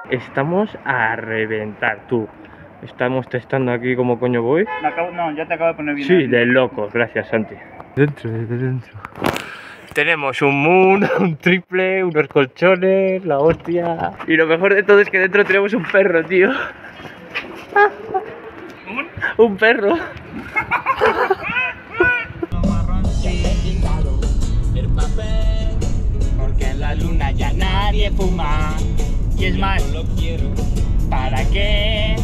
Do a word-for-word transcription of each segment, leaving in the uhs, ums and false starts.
Estamos a reventar, tú. Estamos testando aquí como coño voy. Me acabo, no, ya te acabo de poner bien. Sí, de locos, gracias Santi. Dentro, de dentro. Tenemos un moon, un triple, unos colchones, la hostia. Y lo mejor de todo es que dentro tenemos un perro, tío. ¿Un? Un perro. El papel, porque en la luna ya nadie fuma. Y es más, no lo quiero. ¿Para qué?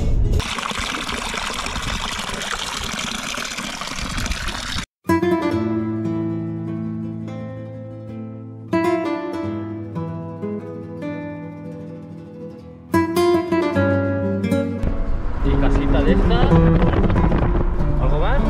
Y casita de esta. ¿Algo más?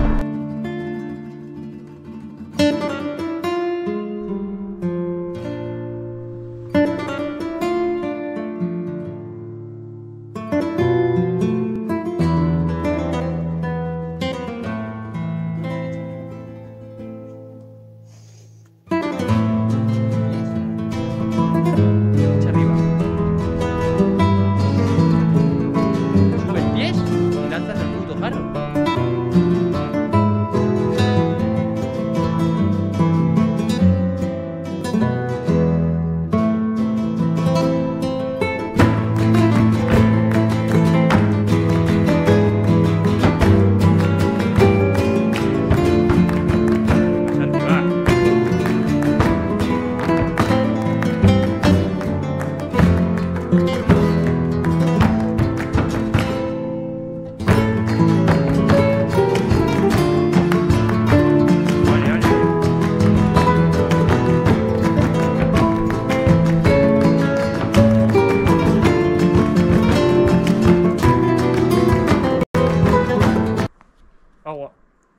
Agua.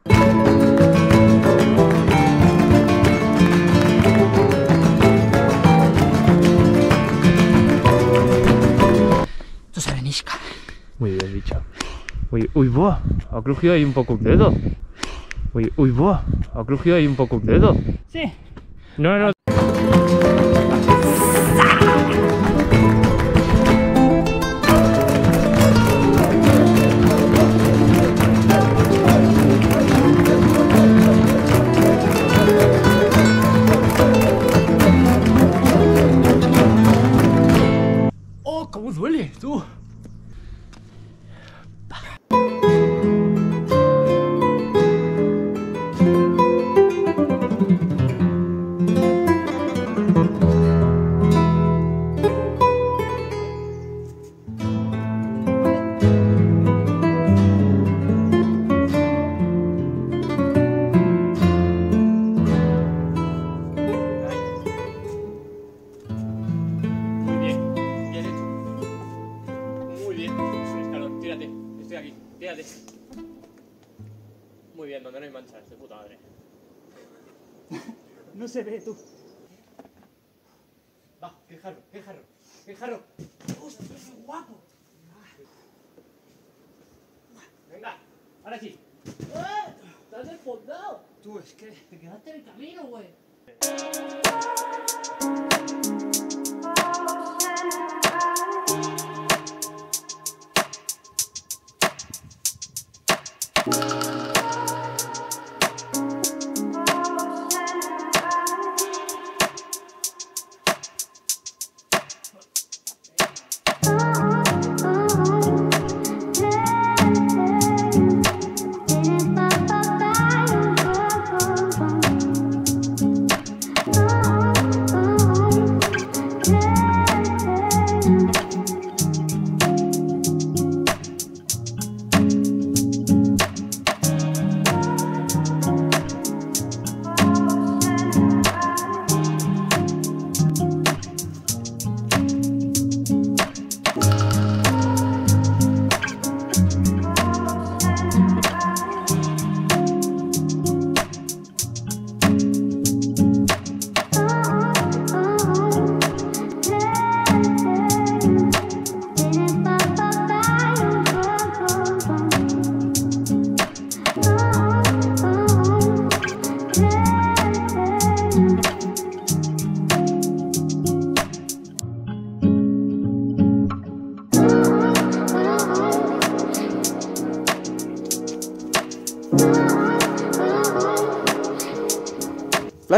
Esto es arenisca. Muy bien dicho. Uy, uy, buah, ha crujido ahí un poco un dedo. Uy, uy, buah, ha crujido ahí un poco un dedo. Sí. No, no. Oh, cómo duele, tú. Muy bien, donde no hay manchas, de puta madre. No se ve, tú. Va, qué jarro, qué jarro, qué jarro. ¡Hostia, qué guapo! Venga, ahora sí. ¡Eh! ¡Estás desfondado! Tú, es que... Te quedaste en el camino, güey.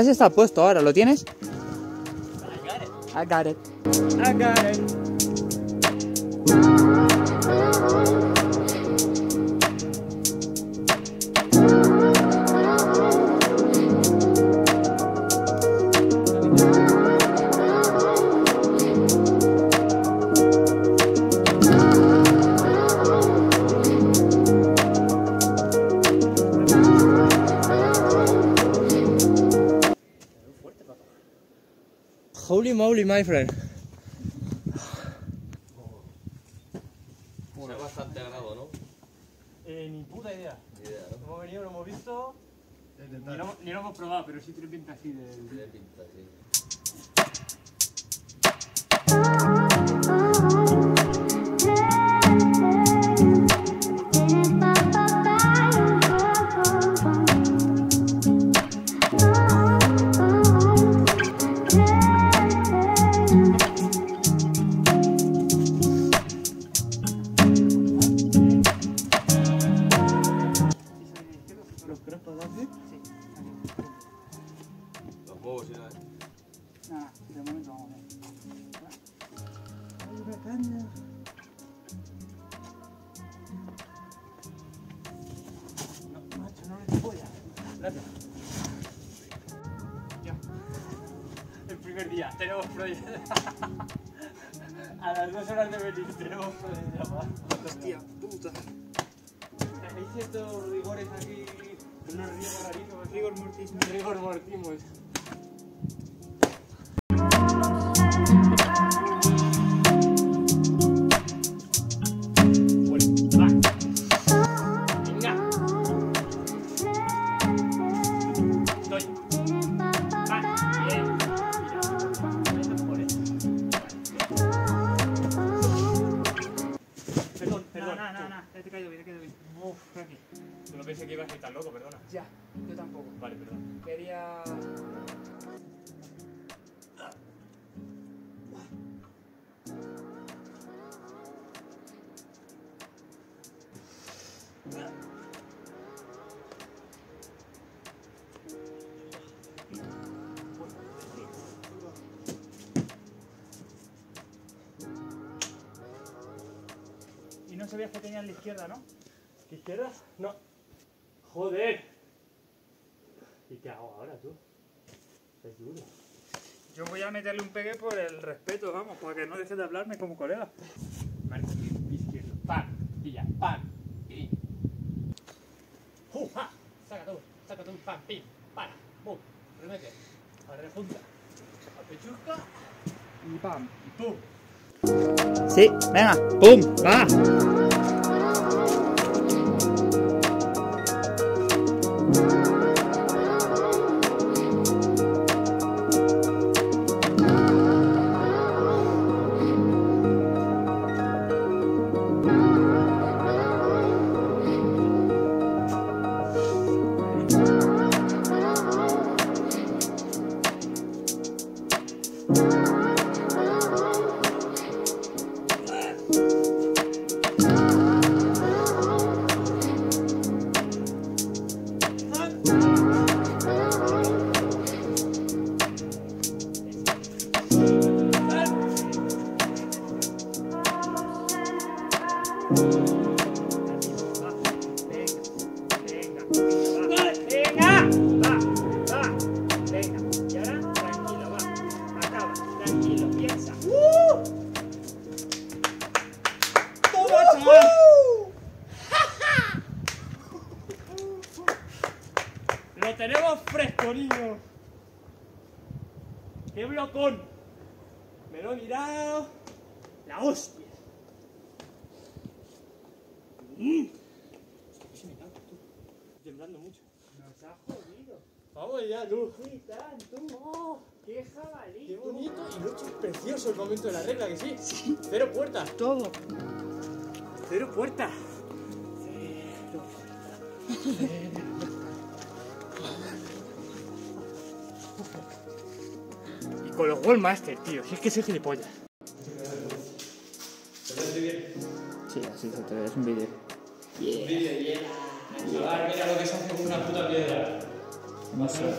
ver si está puesto ahora, ¿lo tienes? I got it. I got it. Holy moly, my friend. Bueno, es bastante grado, ¿no? Eh, ni puta idea. Ni idea, ¿no? Hemos venido, lo hemos visto. Ni lo, ni lo hemos probado, pero sí tiene pinta así de. Tiene pinta, sí. Los huevos, ¿sí? Nada, de momento vamos a ver. Hay una caña. No, macho, no le voy a. Gracias. Ya. El primer día, tenemos proyecto. A las dos horas de venir, tenemos proyecto. Hostia puta. Hay ciertos rigores aquí, unos riegos rarísimos. Rigor mortis. Rigor mortimos. Uf, Frankie. No pensé que ibas a ir tan loco, perdona. Ya, yo tampoco. Vale, perdón. Quería... Y no sabías que tenía en la izquierda, ¿no? ¿Qué izquierda? No. Joder. ¿Y qué hago ahora, tú? Es duro. Yo voy a meterle un pegue por el respeto, vamos, para que no dejes de hablarme como colega. Vale, izquierdo. Pam. Pilla. Pam. Pim. ¡Uh! ¡Ja! Saca tú. Saca tú. Pam. Pim. Para. ¡Bum! Remete. Ahora repunta. A pechusca. Y pam. Y pum. Sí, venga, pum, va. ¡Lo tenemos fresco, niño! ¡Qué blocón! Me lo he mirado. ¡La hostia! Mm. Se me cago, tú. Estoy temblando mucho. Nos ha jodido. Vamos ya, tú. ¿Qué tal, tú? Oh, ¡qué jabalí! ¡Qué bonito! Y lo he hecho precioso el momento de la regla, que sí. Sí. Cero puertas. Todo. Cero puertas. Cero. Cero. Y con los Wallmaster, tío. Si es que soy gilipollas. Sí, así se te ve, es un vídeo. Yeah. Vídeo, yeah. Chaval, mira lo que se hace con una puta piedra. No sé.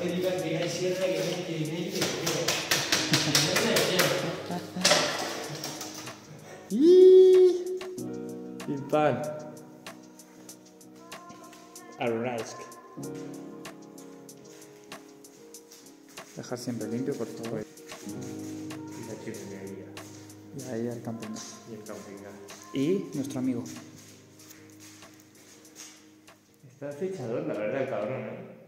¡Y! Pim pam. Arraisk. Dejar siempre limpio, por favor. Y la chimenería. Y ahí el camping. Y el camping gas. Y nuestro amigo. Está fechador, la verdad, el cabrón, ¿eh?